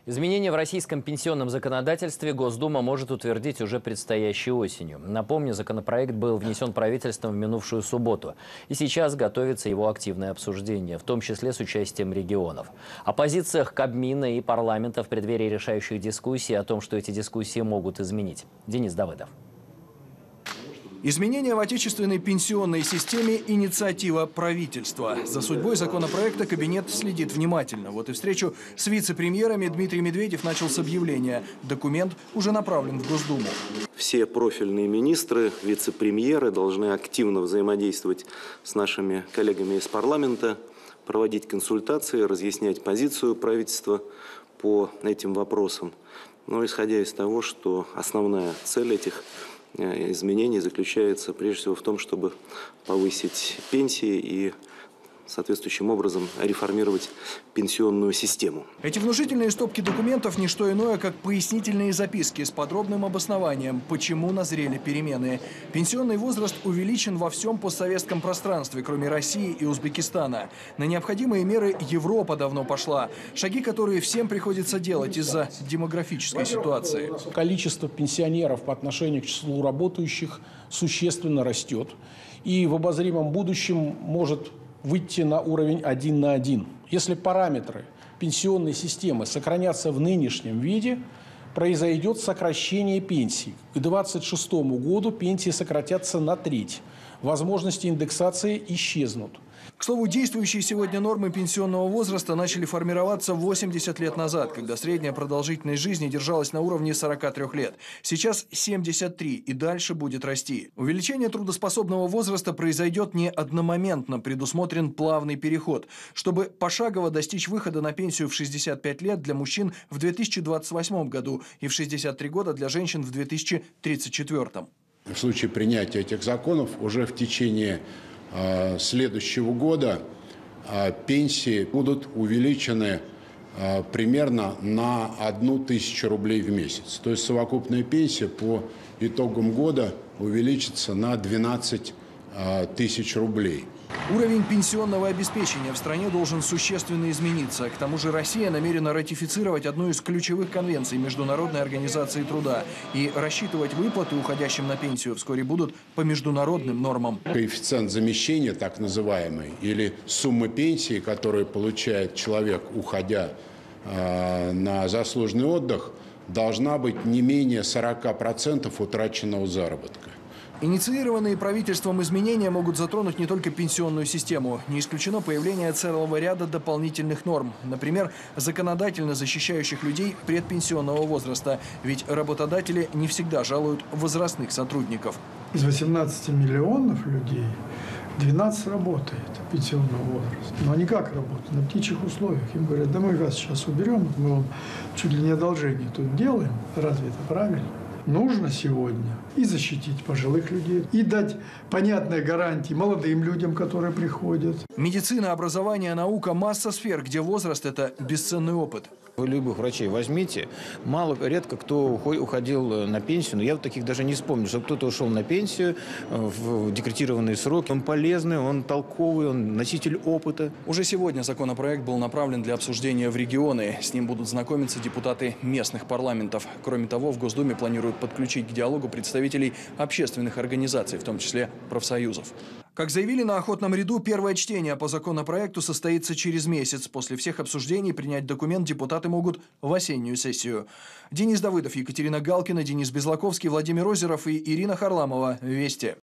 Изменения в российском пенсионном законодательстве Госдума может утвердить уже предстоящей осенью. Напомню, законопроект был внесен правительством в минувшую субботу. И сейчас готовится его активное обсуждение, в том числе с участием регионов. О позициях Кабмина и парламента в преддверии решающих дискуссий, о том, что эти дискуссии могут изменить. Денис Давыдов. Изменения в отечественной пенсионной системе – инициатива правительства. За судьбой законопроекта кабинет следит внимательно. Вот и встречу с вице-премьерами Дмитрий Медведев начал с объявления. Документ уже направлен в Госдуму. Все профильные министры, вице-премьеры должны активно взаимодействовать с нашими коллегами из парламента, проводить консультации, разъяснять позицию правительства по этим вопросам. Но исходя из того, что основная цель этих изменений заключается прежде всего в том, чтобы повысить пенсии и соответствующим образом реформировать пенсионную систему. Эти внушительные стопки документов – не что иное, как пояснительные записки с подробным обоснованием, почему назрели перемены. Пенсионный возраст увеличен во всем постсоветском пространстве, кроме России и Узбекистана. На необходимые меры Европа давно пошла. Шаги, которые всем приходится делать из-за демографической ситуации. Количество пенсионеров по отношению к числу работающих существенно растет. И в обозримом будущем может выйти на уровень 1 на 1. Если параметры пенсионной системы сохранятся в нынешнем виде, произойдет сокращение пенсий. К 2026 году пенсии сократятся на треть. Возможности индексации исчезнут. К слову, действующие сегодня нормы пенсионного возраста начали формироваться 80 лет назад, когда средняя продолжительность жизни держалась на уровне 43 лет. Сейчас 73 и дальше будет расти. Увеличение трудоспособного возраста произойдет не одномоментно, предусмотрен плавный переход. Чтобы пошагово достичь выхода на пенсию в 65 лет для мужчин в 2028 году и в 63 года для женщин в 2034. В случае принятия этих законов уже в течение следующего года пенсии будут увеличены примерно на 1000 рублей в месяц. То есть совокупная пенсия по итогам года увеличится на 12 тысяч рублей. Уровень пенсионного обеспечения в стране должен существенно измениться. К тому же Россия намерена ратифицировать одну из ключевых конвенций Международной организации труда. И рассчитывать выплаты уходящим на пенсию вскоре будут по международным нормам. Коэффициент замещения, так называемый, или сумма пенсии, которую получает человек, уходя на заслуженный отдых, должна быть не менее 40% утраченного заработка. Инициированные правительством изменения могут затронуть не только пенсионную систему. Не исключено появление целого ряда дополнительных норм. Например, законодательно защищающих людей предпенсионного возраста. Ведь работодатели не всегда жалуют возрастных сотрудников. Из 18 миллионов людей 12 работает пенсионного возраста. Но они как работают? На птичьих условиях. Им говорят, да мы вас сейчас уберем, мы вам чуть ли не одолжение тут делаем. Разве это правильно? Нужно сегодня и защитить пожилых людей, и дать понятные гарантии молодым людям, которые приходят. Медицина, образование, наука – масса сфер, где возраст – это бесценный опыт. Вы любых врачей возьмите, редко кто уходил на пенсию, но я вот таких даже не вспомню, что кто-то ушел на пенсию в декретированные сроки. Он полезный, он толковый, он носитель опыта. Уже сегодня законопроект был направлен для обсуждения в регионы. С ним будут знакомиться депутаты местных парламентов. Кроме того, в Госдуме планируют подключить к диалогу представителей общественных организаций, в том числе профсоюзов. Как заявили на охотном ряду, первое чтение по законопроекту состоится через месяц. После всех обсуждений принять документ депутаты могут в осеннюю сессию. Денис Давыдов, Екатерина Галкина, Денис Безлаковский, Владимир Озеров и Ирина Харламова. Вести.